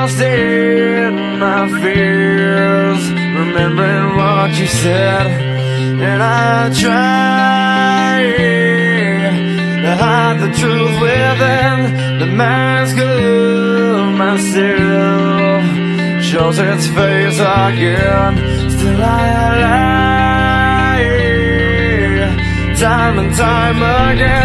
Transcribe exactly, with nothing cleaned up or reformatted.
lost in my fears, remembering what you said, and I try to hide the truth within. The mask of myself shows its face again. Still I lie, time and time again.